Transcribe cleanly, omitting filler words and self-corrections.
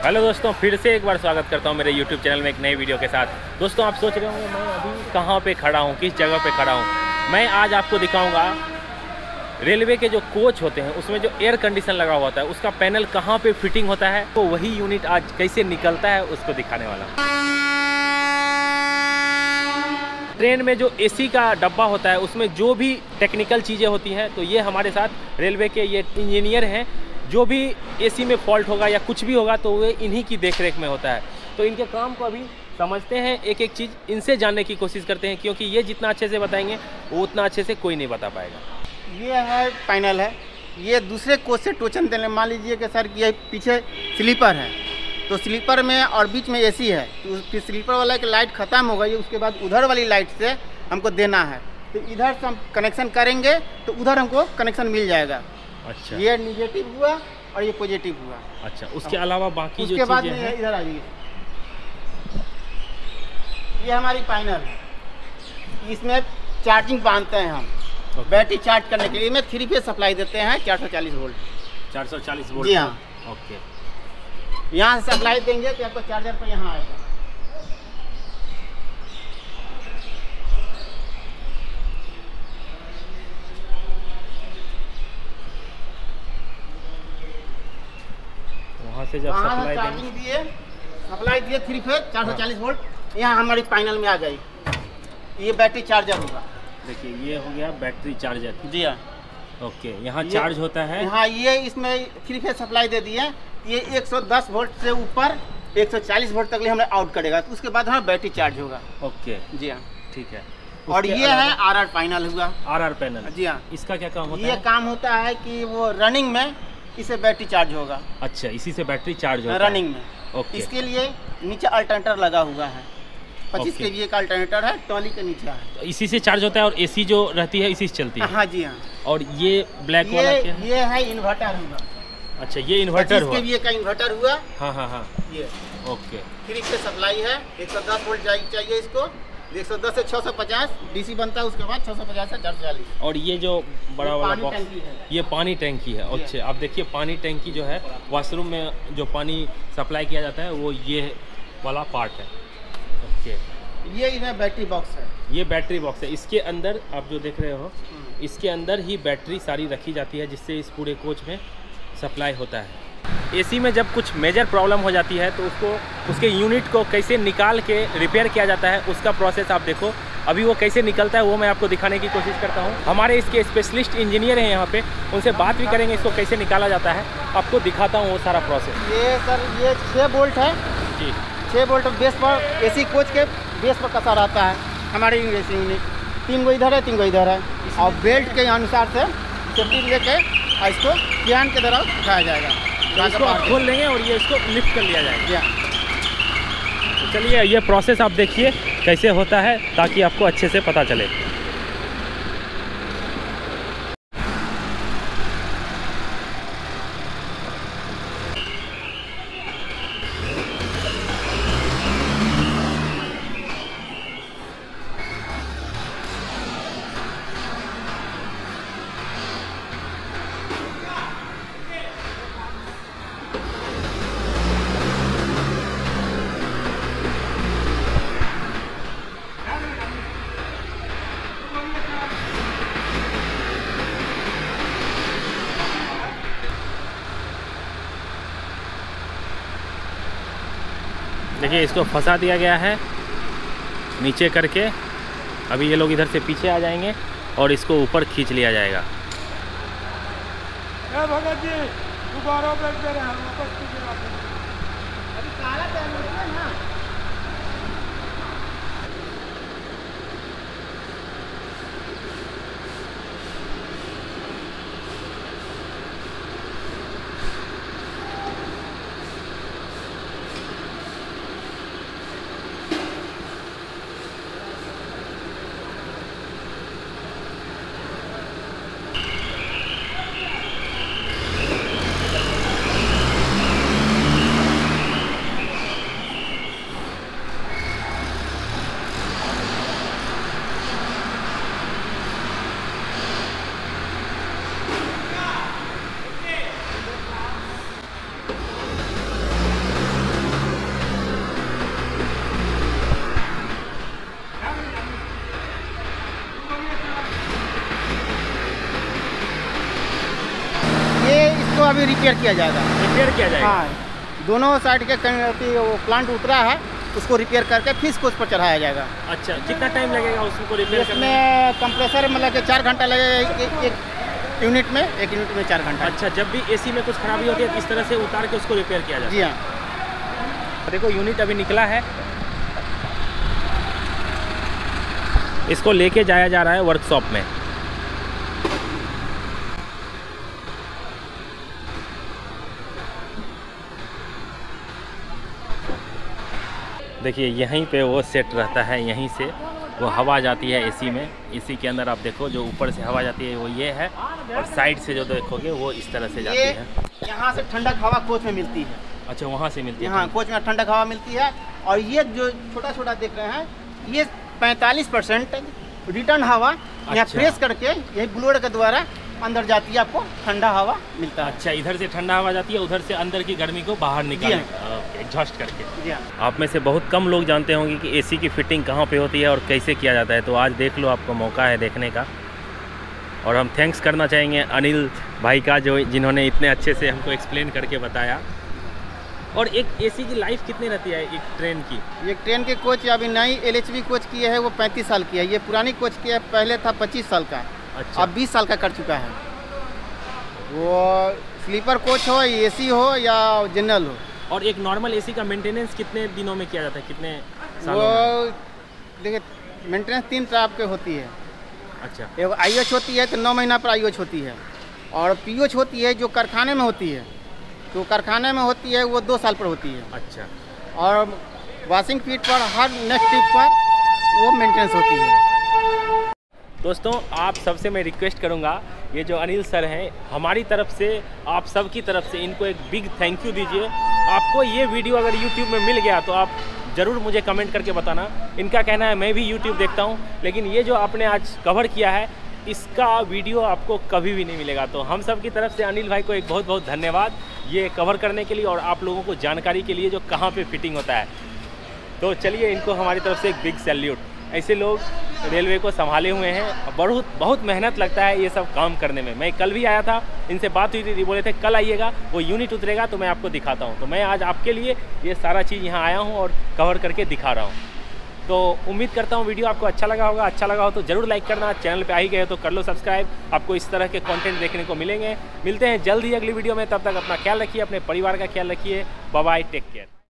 Hello दोस्तों, फिर से एक बार स्वागत करता हूं मेरे YouTube चैनल में एक नई वीडियो के साथ। दोस्तों, आप सोच रहे होंगे मैं अभी कहां पे खड़ा हूं, किस जगह पे खड़ा हूं। मैं आज आपको दिखाऊंगा रेलवे के जो कोच होते हैं उसमें जो एयर कंडीशन लगा हुआ होता है उसका पैनल कहां पे फिटिंग होता है, तो वही यूनिट आज कैसे निकलता है उसको दिखाने वाला हूँ। ट्रेन में जो एसी का डब्बा होता है उसमें जो भी टेक्निकल चीज़ें होती हैं, तो ये हमारे साथ रेलवे के ये इंजीनियर हैं। जो भी एसी में फॉल्ट होगा या कुछ भी होगा तो वो इन्हीं की देखरेख में होता है। तो इनके काम को अभी समझते हैं, एक एक चीज़ इनसे जानने की कोशिश करते हैं, क्योंकि ये जितना अच्छे से बताएंगे वो उतना अच्छे से कोई नहीं बता पाएगा। ये है पैनल है, ये दूसरे कोच से टोचन देने। मान लीजिए कि सर ये पीछे स्लीपर है, तो स्लीपर में और बीच में एसी है, तो फिर स्लीपर वाला की लाइट ख़त्म हो गई, उसके बाद उधर वाली लाइट से हमको देना है। तो इधर से हम कनेक्शन करेंगे तो उधर हमको कनेक्शन मिल जाएगा। अच्छा, ये निगेटिव हुआ और ये पॉजिटिव हुआ। अच्छा, उसके अलावा बाकी जो चीज़ें हैं इधर आ जाइए। ये हमारी पैनल है, इसमें चार्जिंग बांधते हैं हम। बैटरी चार्ज करने के लिए में 3 फेज सप्लाई देते हैं 440 वोल्ट। 440 वोल्ट, जी हाँ। ओके, यहाँ से सप्लाई देंगे तो आपको चार्जर पर यहाँ आएगा। वहाँ से जब सप्लाई दिए 3 फेज 440 वोल्ट, यहाँ हमारी पैनल में आ गई। ये बैटरी चार्जर होगा। देखिए, ये हो गया बैटरी चार्जर। जी हाँ। ओके, यहाँ चार्ज होता है। हाँ, ये इसमें 3 फेज सप्लाई दे दिए। ये 110 वोल्ट से ऊपर 140 वोल्ट तक हमें आउट करेगा, तो उसके बाद हमें बैटरी चार्ज होगा। ओके, जी हाँ, ठीक है। और ये है आरआर पैनल हुआ। आरआर पैनल, जी हाँ। इसका क्या काम होता है? ये काम होता है कि वो रनिंग में इससे बैटरी चार्ज होगा। अच्छा, इसी से बैटरी चार्ज होगा रनिंग में। ओके, इसके लिए नीचे अल्टरनेटर लगा हुआ है, 25 kVA का अल्टरनेटर है, ट्रॉली के नीचे है। तो इसी से चार्ज होता है और एसी जो रहती है इसी से चलती है। हाँ जी हाँ। और ये ब्लैक वाला क्या है? ये है इन्वर्टर हुआ। अच्छा, ये इन्वर्टर हुआ, 25 kVA का इन्वर्टर हुआ। हाँ हाँ हाँ, ये ओके। 3 फेज सप्लाई है, 110 वोल्ट चाहिए इसको। 110 से 650 डीसी बनता है, उसके बाद 650 से 440। और ये जो बड़ा वाला बॉक्स, ये पानी टैंकी है। अच्छा, आप देखिए पानी टैंकी जो है वॉशरूम में जो पानी सप्लाई किया जाता है वो ये वाला पार्ट है। ओके, ये इधर बैटरी बॉक्स है। ये बैटरी बॉक्स है, इसके अंदर आप जो देख रहे हो इसके अंदर ही बैटरी सारी रखी जाती है, जिससे इस पूरे कोच में सप्लाई होता है। एसी में जब कुछ मेजर प्रॉब्लम हो जाती है तो उसके यूनिट को कैसे निकाल के रिपेयर किया जाता है उसका प्रोसेस आप देखो। अभी वो कैसे निकलता है वो मैं आपको दिखाने की कोशिश करता हूँ। हमारे इसके स्पेशलिस्ट इंजीनियर हैं यहाँ पे, उनसे बात भी करेंगे इसको कैसे निकाला जाता है। आपको दिखाता हूँ वो सारा प्रोसेस। ये सर, ये 6 बोल्ट है जी। 6 बोल्ट बेस पर एसी कोच के बेस पर कसा रहता है हमारी एसी यूनिट। 3 गो इधर है, 3 गो इधर है, और बेल्ट के अनुसार से सेफ्टी लेके इसको पियान के तरह उठाया जाएगा। इसको खोल लेंगे और ये इसको लिफ्ट कर लिया जाएगा। तो चलिए, ये प्रोसेस आप देखिए कैसे होता है ताकि आपको अच्छे से पता चले। देखिए, इसको फंसा दिया गया है नीचे करके। अभी ये लोग इधर से पीछे आ जाएंगे और इसको ऊपर खींच लिया जाएगा। भगत जी, दोबारा ब्रेक दे रहे हैं, वापस कीजिए। अभी काला पैनल है ना। भी रिपेयर किया जाएगा। रिपेयर किया जाएगा? हाँ, दोनों साइड के वो प्लांट उतरा है, उसको रिपेयर करके फिर कोच पर चढ़ाया जाएगा। अच्छा, कितना टाइम लगेगा उसको रिपेयर करने में? कंप्रेसर मतलब कि 4 घंटा लगेगा एक यूनिट में, 4 घंटा। अच्छा, जब भी एसी में कुछ खराबी होती है इस तरह से उतार के उसको रिपेयर किया जाता है? जी हाँ। देखो यूनिट अभी निकला है, इसको लेके जाया जा रहा है वर्कशॉप में। देखिए यहीं पे वो सेट रहता है, यहीं से वो हवा जाती है एसी में। एसी के अंदर आप देखो जो ऊपर से हवा जाती है वो ये है, और साइड से जो देखोगे वो इस तरह से जाती है। यहाँ से ठंडक हवा कोच में मिलती है। अच्छा, वहाँ से मिलती है? हाँ, कोच में ठंडक हवा मिलती है। और ये जो छोटा छोटा देख रहे हैं, ये 45% रिटर्न हवा यहाँ प्रेस करके यही ब्लोअर के द्वारा अंदर जाती है, आपको ठंडा हवा मिलता है। अच्छा, इधर से ठंडा हवा जाती है, उधर से अंदर की गर्मी को बाहर निकाल एग्जॉस्ट करके। आप में से बहुत कम लोग जानते होंगे कि एसी की फिटिंग कहाँ पे होती है और कैसे किया जाता है, तो आज देख लो, आपको मौका है देखने का। और हम थैंक्स करना चाहेंगे अनिल भाई का, जो जिन्होंने इतने अच्छे से हमको एक्सप्लेन करके बताया। और एक एसी की लाइफ कितनी रहती है एक ट्रेन की? एक ट्रेन के कोच अभी नई LHB कोच की है, वो 35 साल की है। ये पुरानी कोच की है, पहले था 25 साल का। अच्छा। अब 20 साल का कर चुका है। वो स्लीपर कोच हो, एसी हो या जनरल हो। और एक नॉर्मल एसी का मेंटेनेंस कितने दिनों में किया जाता है, कितने सालों वो देखिए मेंटेनेंस 3 टाइप के होती है। अच्छा। एक IOH होती है तो 9 महीना पर IOH होती है, और POH होती है जो कारखाने में होती है, तो कारखाने में होती है वो 2 साल पर होती है। अच्छा। और वॉशिंग फीट पर हर नेक्स्ट ट्रिप पर वो मेंटेनेंस होती है। दोस्तों, आप सबसे मैं रिक्वेस्ट करूंगा, ये जो अनिल सर हैं, हमारी तरफ से, आप सब की तरफ से इनको एक बिग थैंक यू दीजिए। आपको ये वीडियो अगर YouTube में मिल गया तो आप ज़रूर मुझे कमेंट करके बताना। इनका कहना है मैं भी YouTube देखता हूँ, लेकिन ये जो आपने आज कवर किया है इसका वीडियो आपको कभी भी नहीं मिलेगा। तो हम सब की तरफ से अनिल भाई को एक बहुत बहुत धन्यवाद ये कवर करने के लिए और आप लोगों को जानकारी के लिए जो कहाँ पे फिटिंग होता है। तो चलिए, इनको हमारी तरफ से एक बिग सैल्यूट। ऐसे लोग रेलवे को संभाले हुए हैं, बहुत मेहनत लगता है ये सब काम करने में। मैं कल भी आया था, इनसे बात हुई थी, बोले थे कल आइएगा, वो यूनिट उतरेगा तो मैं आपको दिखाता हूँ। तो मैं आज आपके लिए ये सारा चीज़ यहाँ आया हूँ और कवर करके दिखा रहा हूँ। तो उम्मीद करता हूँ वीडियो आपको अच्छा लगा होगा। अच्छा लगा हो तो ज़रूर लाइक करना, चैनल पे आ ही गए हो तो कर लो सब्सक्राइब। आपको इस तरह के कंटेंट देखने को मिलेंगे। मिलते हैं जल्द ही अगली वीडियो में, तब तक अपना ख्याल रखिए, अपने परिवार का ख्याल रखिए। Bye bye, take care.